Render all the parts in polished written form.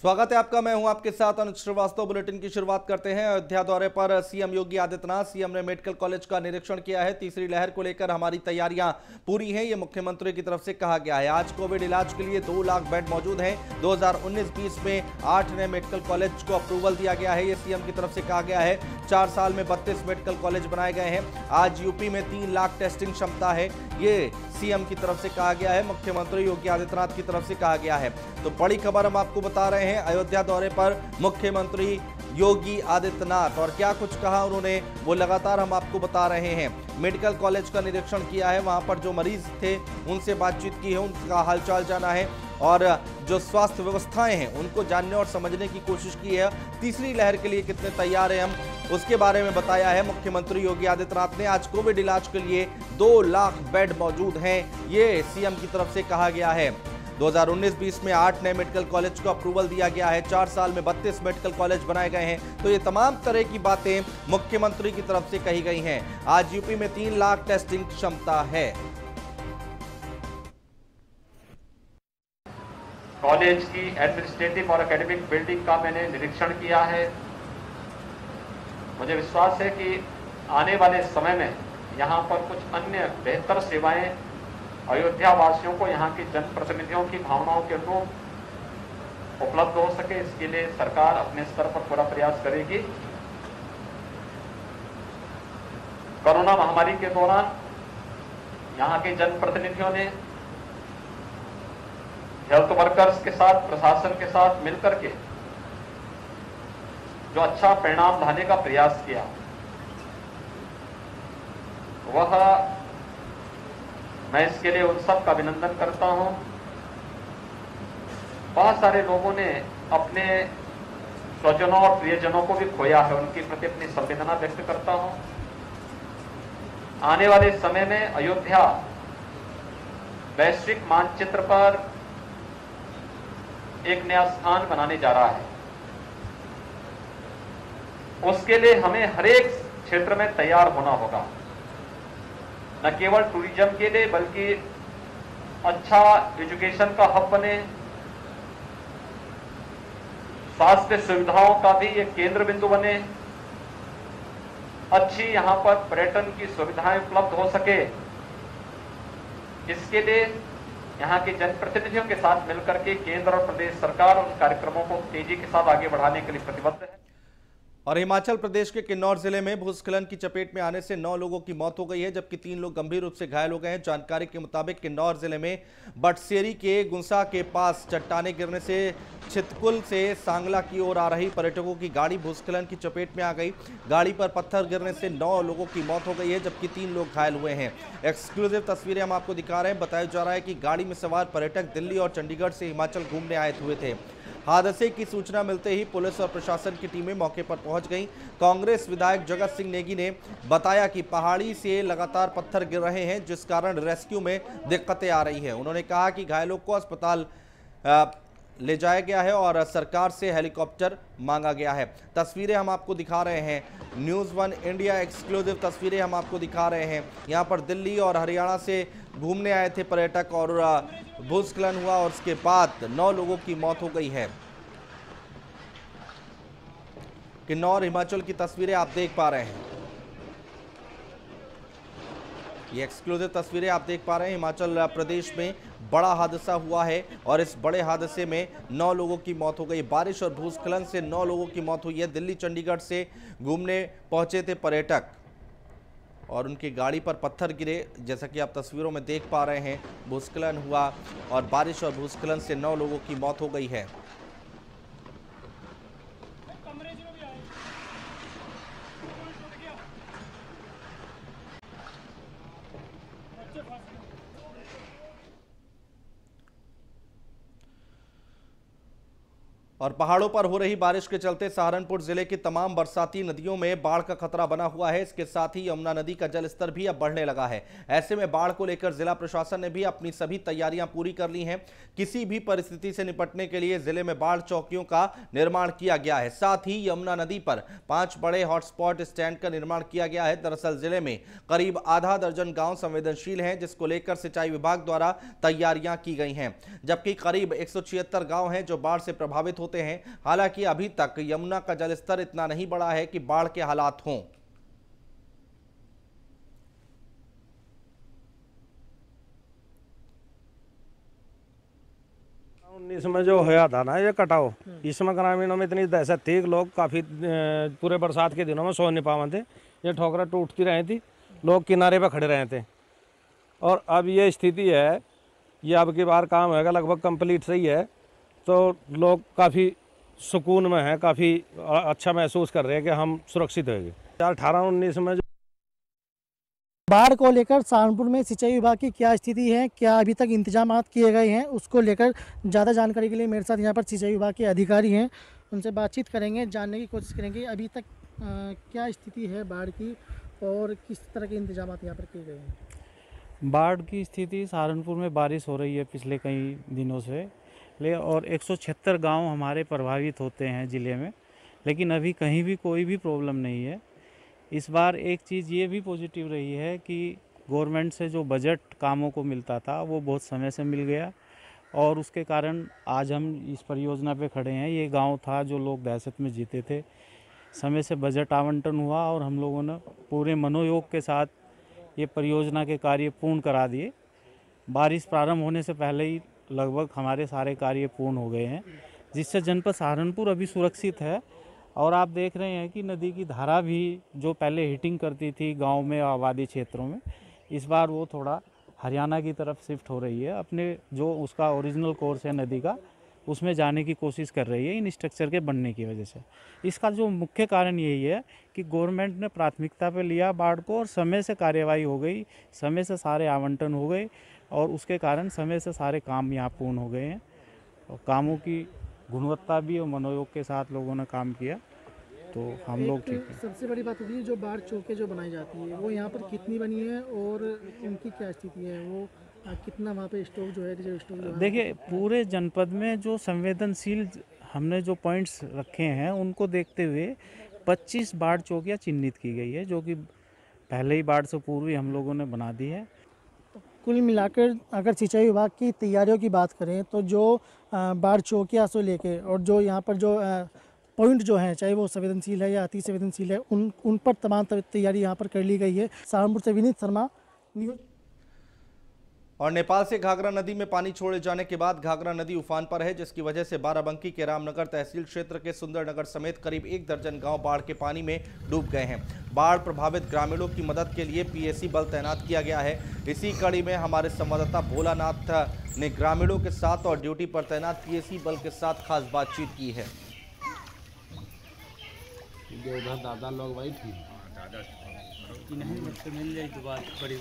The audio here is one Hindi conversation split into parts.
स्वागत है आपका। मैं हूं आपके साथ अनुज श्रीवास्तव। बुलेटिन की शुरुआत करते हैं। अयोध्या दौरे पर सीएम योगी आदित्यनाथ। सीएम ने मेडिकल कॉलेज का निरीक्षण किया है। तीसरी लहर को लेकर हमारी तैयारियां पूरी हैं, ये मुख्यमंत्री की तरफ से कहा गया है। आज कोविड इलाज के लिए 2 लाख बेड मौजूद हैं। 2019-20 में 8 नए मेडिकल कॉलेज को अप्रूवल दिया गया है, ये सीएम की तरफ से कहा गया है। 4 साल में 32 मेडिकल कॉलेज बनाए गए हैं। आज यूपी में 3 लाख टेस्टिंग क्षमता है, ये सीएम की तरफ से कहा गया है, मुख्यमंत्री योगी आदित्यनाथ की तरफ से कहा गया है। तो बड़ी खबर हम आपको बता रहे हैं। अयोध्या दौरे पर मुख्यमंत्री योगी आदित्यनाथ और क्या कुछ कहा उन्होंने, वो लगातार हम आपको बता रहे हैं। मेडिकल कॉलेज का निरीक्षण किया है, वहां पर जो मरीज थे उनसे बातचीत की है, उनका हालचाल जाना है और जो स्वास्थ्य व्यवस्थाएं हैं उनको जानने और समझने की कोशिश की है। तीसरी लहर के लिए कितने तैयार हैं हम, उसके बारे में बताया है मुख्यमंत्री योगी आदित्यनाथ ने। आज कोविड इलाज के लिए 2 लाख बेड मौजूद हैं, ये सीएम की तरफ से कहा गया है। 2019-20 में 8 नए मेडिकल कॉलेज को अप्रूवल दिया गया है। 4 साल में 32 मेडिकल कॉलेज बनाए गए हैं। तो ये तमाम तरह की बातें मुख्यमंत्री की तरफ से कही गई हैं। आज यूपी में 3 लाख टेस्टिंग क्षमता है। कॉलेज की एडमिनिस्ट्रेटिव और एकेडमिक बिल्डिंग का मैंने निरीक्षण किया है। मुझे विश्वास है कि आने वाले समय में यहाँ पर कुछ अन्य बेहतर सेवाएं अयोध्या वासियों को, यहाँ के जनप्रतिनिधियों की भावनाओं के अनुरूप उपलब्ध हो सके, इसके लिए सरकार अपने स्तर पर पूरा प्रयास करेगी। कोरोना महामारी के दौरान यहाँ के जनप्रतिनिधियों ने हेल्थ वर्कर्स के साथ, प्रशासन के साथ मिलकर के जो अच्छा परिणाम लाने का प्रयास किया, वह मैं इसके लिए उन सब का अभिनंदन करता हूं। बहुत सारे लोगों ने अपने स्वजनों और प्रियजनों को भी खोया है, उनके प्रति अपनी संवेदना व्यक्त करता हूं। आने वाले समय में अयोध्या वैश्विक मानचित्र पर एक नया स्थान बनाने जा रहा है। उसके लिए हमें हर एक क्षेत्र में तैयार होना होगा, न केवल टूरिज्म के लिए बल्कि अच्छा एजुकेशन का हब बने, स्वास्थ्य सुविधाओं का भी एक केंद्र बिंदु बने, अच्छी यहां पर पर्यटन की सुविधाएं उपलब्ध हो सके। इसके लिए यहां के जनप्रतिनिधियों के साथ मिलकर के केंद्र और प्रदेश सरकार उन कार्यक्रमों को तेजी के साथ आगे बढ़ाने के लिए प्रतिबद्ध है। और हिमाचल प्रदेश के किन्नौर जिले में भूस्खलन की चपेट में आने से 9 लोगों की मौत हो गई है, जबकि 3 लोग गंभीर रूप से घायल हो गए हैं। जानकारी के मुताबिक किन्नौर जिले में बटसेरी के गुंसा के पास चट्टाने गिरने से छितकुल से सांगला की ओर आ रही पर्यटकों की गाड़ी भूस्खलन की चपेट में आ गई। गाड़ी पर पत्थर गिरने से 9 लोगों की मौत हो गई है, जबकि 3 लोग घायल हुए हैं। एक्सक्लूसिव तस्वीरें हम आपको दिखा रहे हैं। बताया जा रहा है कि गाड़ी में सवार पर्यटक दिल्ली और चंडीगढ़ से हिमाचल घूमने आए हुए थे। हादसे की सूचना मिलते ही पुलिस और प्रशासन की टीमें मौके पर पहुंच गईं। कांग्रेस विधायक जगत सिंह नेगी ने बताया कि पहाड़ी से लगातार पत्थर गिर रहे हैं, जिस कारण रेस्क्यू में दिक्कतें आ रही हैं। उन्होंने कहा कि घायलों को अस्पताल ले जाया गया है और सरकार से हेलीकॉप्टर मांगा गया है। तस्वीरें हम आपको दिखा रहे हैं, न्यूज़ 1 इंडिया एक्सक्लूसिव तस्वीरें हम आपको दिखा रहे हैं। यहाँ पर दिल्ली और हरियाणा से घूमने आए थे पर्यटक और भूस्खलन हुआ और उसके बाद 9 लोगों की मौत हो गई है। किन्नौर हिमाचल की तस्वीरें आप देख पा रहे हैं। ये एक्सक्लूसिव तस्वीरें आप देख पा रहे हैं। हिमाचल प्रदेश में बड़ा हादसा हुआ है और इस बड़े हादसे में 9 लोगों की मौत हो गई। बारिश और भूस्खलन से 9 लोगों की मौत हुई है। दिल्ली चंडीगढ़ से घूमने पहुंचे थे पर्यटक और उनकी गाड़ी पर पत्थर गिरे, जैसा कि आप तस्वीरों में देख पा रहे हैं। भूस्खलन हुआ और बारिश और भूस्खलन से 9 लोगों की मौत हो गई है। और पहाड़ों पर हो रही बारिश के चलते सहारनपुर जिले की तमाम बरसाती नदियों में बाढ़ का खतरा बना हुआ है। इसके साथ ही यमुना नदी का जलस्तर भी अब बढ़ने लगा है। ऐसे में बाढ़ को लेकर जिला प्रशासन ने भी अपनी सभी तैयारियां पूरी कर ली हैं। किसी भी परिस्थिति से निपटने के लिए जिले में बाढ़ चौकियों का निर्माण किया गया है। साथ ही यमुना नदी पर 5 बड़े हॉटस्पॉट स्टैंड का निर्माण किया गया है। दरअसल जिले में करीब आधा दर्जन गाँव संवेदनशील हैं, जिसको लेकर सिंचाई विभाग द्वारा तैयारियां की गई हैं, जबकि करीब 176 गाँव हैं जो बाढ़ से प्रभावित होते होते हैं। हालांकि अभी तक यमुना का जलस्तर इतना नहीं बढ़ा है कि बाढ़ के हालात हों। 19 में जो होया था ना ये कटाव, इसमें ग्रामीणों में इतनी दहशत थी कि लोग काफ़ी पूरे बरसात के दिनों में सो नहीं पावे थे। ये ठोकरें टूटती रही थी, लोग किनारे पे खड़े रहे थे। और अब ये स्थिति है, ये अब की बार काम होगा लगभग कंप्लीट सही है, तो लोग काफ़ी सुकून में हैं, काफ़ी अच्छा महसूस कर रहे हैं कि हम सुरक्षित होंगे। 18-19 में बाढ़ को लेकर सहारनपुर में सिंचाई विभाग की क्या स्थिति है, क्या अभी तक इंतजाम किए गए हैं, उसको लेकर ज़्यादा जानकारी के लिए मेरे साथ यहाँ पर सिंचाई विभाग के अधिकारी हैं, उनसे बातचीत करेंगे, जानने की कोशिश करेंगे अभी तक क्या स्थिति है बाढ़ की और किस तरह के इंतजाम यहाँ पर किए गए हैं। बाढ़ की स्थिति सहारनपुर में बारिश हो रही है पिछले कई दिनों से और 176 गांव हमारे प्रभावित होते हैं ज़िले में, लेकिन अभी कहीं भी कोई भी प्रॉब्लम नहीं है। इस बार एक चीज़ ये भी पॉजिटिव रही है कि गवर्नमेंट से जो बजट कामों को मिलता था वो बहुत समय से मिल गया और उसके कारण आज हम इस परियोजना पे खड़े हैं। ये गांव था जो लोग दहशत में जीते थे, समय से बजट आवंटन हुआ और हम लोगों ने पूरे मनोयोग के साथ ये परियोजना के कार्य पूर्ण करा दिए। बारिश प्रारंभ होने से पहले ही लगभग हमारे सारे कार्य पूर्ण हो गए हैं, जिससे जनपद सहारनपुर अभी सुरक्षित है। और आप देख रहे हैं कि नदी की धारा भी जो पहले हिटिंग करती थी गांव में आबादी क्षेत्रों में, इस बार वो थोड़ा हरियाणा की तरफ शिफ्ट हो रही है। अपने जो उसका ओरिजिनल कोर्स है नदी का, उसमें जाने की कोशिश कर रही है इन स्ट्रक्चर के बनने की वजह से। इसका जो मुख्य कारण यही है कि गवर्नमेंट ने प्राथमिकता पे लिया बाढ़ को और समय से कार्यवाही हो गई, समय से सारे आवंटन हो गए और उसके कारण समय से सारे काम यहाँ पूर्ण हो गए हैं और कामों की गुणवत्ता भी और मनोयोग के साथ लोगों ने काम किया, तो हम लोग ठीक है। सबसे बड़ी बात होती है जो बाढ़ चौके जो बनाई जाती है वो यहाँ पर कितनी बनी है और उनकी क्या स्थिति है, वो कितना वहाँ पे स्टॉक जो है रिजर्व स्टॉक जो है? देखिए, पूरे जनपद में जो संवेदनशील हमने जो पॉइंट्स रखे हैं उनको देखते हुए 25 बाढ़ चौकियाँ चिन्हित की गई है, जो कि पहले ही बाढ़ से पूर्व ही हम लोगों ने बना दी है। कुल मिलाकर अगर सिंचाई विभाग की तैयारियों की बात करें तो जो बाढ़ चौकियाँ से लेके और जो यहाँ पर जो पॉइंट जो हैं, चाहे वो संवेदनशील है या अति संवेदनशील है, उन पर तमाम तैयारी यहाँ पर कर ली गई है। सहारनपुर से विनीत शर्मा, न्यूज़। और नेपाल से घाघरा नदी में पानी छोड़े जाने के बाद घाघरा नदी उफान पर है, जिसकी वजह से बाराबंकी के रामनगर तहसील क्षेत्र के सुंदरनगर समेत करीब 1 दर्जन गांव बाढ़ के पानी में डूब गए हैं। बाढ़ प्रभावित ग्रामीणों की मदद के लिए पीएसी बल तैनात किया गया है। इसी कड़ी में हमारे संवाददाता भोलानाथ ने ग्रामीणों के साथ और ड्यूटी पर तैनात पीएसी बल के साथ खास बातचीत की है। दादा लोग वही थी, नहीं मुझसे मिल जाए तो बात बड़ी।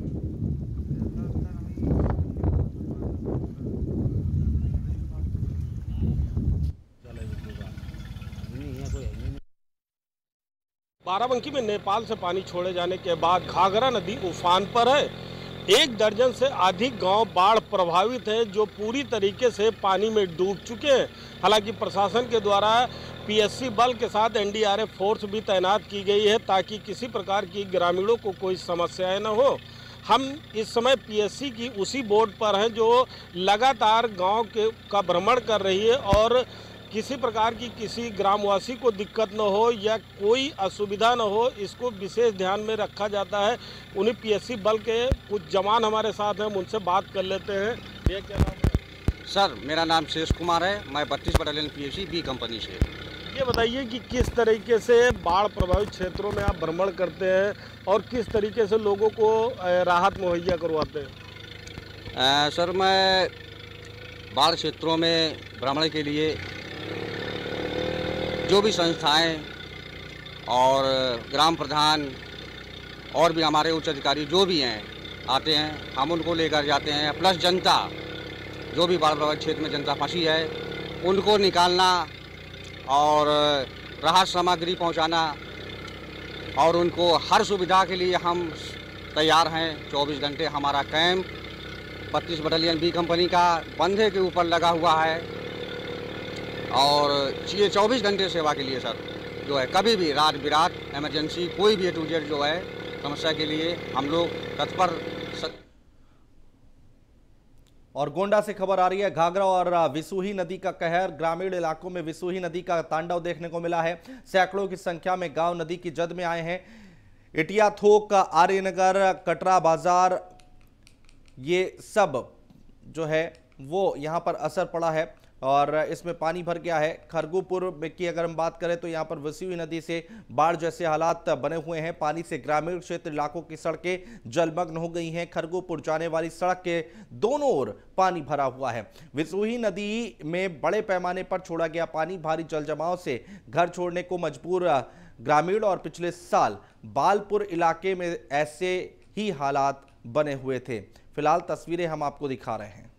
बाराबंकी में नेपाल से पानी छोड़े जाने के बाद घाघरा नदी उफान पर है। 1 दर्जन से अधिक गांव बाढ़ प्रभावित है, जो पूरी तरीके से पानी में डूब चुके हैं। हालांकि प्रशासन के द्वारा पीएससी बल के साथ एनडीआरएफ फोर्स भी तैनात की गई है, ताकि किसी प्रकार की ग्रामीणों को कोई समस्याएं न हो। हम इस समय पीएससी की उसी बोर्ड पर हैं जो लगातार गांव का भ्रमण कर रही है और किसी प्रकार की किसी ग्रामवासी को दिक्कत न हो या कोई असुविधा न हो, इसको विशेष ध्यान में रखा जाता है। उन्हीं पीएससी बल के कुछ जवान हमारे साथ हैं, उनसे बात कर लेते हैं। ये क्या नाम है? सर, मेरा नाम शेष कुमार है, मैं 32 बटालियन पीएससी बी कंपनी से। ये बताइए कि किस तरीके से बाढ़ प्रभावित क्षेत्रों में आप भ्रमण करते हैं और किस तरीके से लोगों को राहत मुहैया करवाते हैं? सर, मैं बाढ़ क्षेत्रों में भ्रमण के लिए जो भी संस्थाएं और ग्राम प्रधान और भी हमारे उच्च अधिकारी जो भी हैं आते हैं, हम उनको लेकर जाते हैं। प्लस जनता, जो भी बाढ़ प्रभावित क्षेत्र में जनता फंसी है, उनको निकालना और राहत सामग्री पहुंचाना और उनको हर सुविधा के लिए हम तैयार हैं। 24 घंटे हमारा कैंप 32 बटालियन बी कंपनी का बंधे के ऊपर लगा हुआ है और ये 24 घंटे सेवा के लिए सर जो है, कभी भी रात बिरात इमरजेंसी कोई भी A to Z जो है समस्या के लिए हम लोग तत्पर। और गोंडा से खबर आ रही है, घाघरा और विसूही नदी का कहर। ग्रामीण इलाकों में विसूही नदी का तांडव देखने को मिला है। सैकड़ों की संख्या में गांव नदी की जद में आए हैं। इटिया थोक, आर्यनगर, कटरा बाजार, ये सब जो है वो यहां पर असर पड़ा है और इसमें पानी भर गया है। खरगुपुर की अगर हम बात करें तो यहां पर विसूही नदी से बाढ़ जैसे हालात बने हुए हैं। पानी से ग्रामीण क्षेत्र इलाकों की सड़कें जलमग्न हो गई हैं। खरगुपुर जाने वाली सड़क के दोनों ओर पानी भरा हुआ है। विसूही नदी में बड़े पैमाने पर छोड़ा गया पानी भारी जल जमाव से घर छोड़ने को मजबूर ग्रामीण और पिछले साल बालपुर इलाके में ऐसे ही हालात बने हुए थे। फिलहाल तस्वीरें हम आपको दिखा रहे हैं।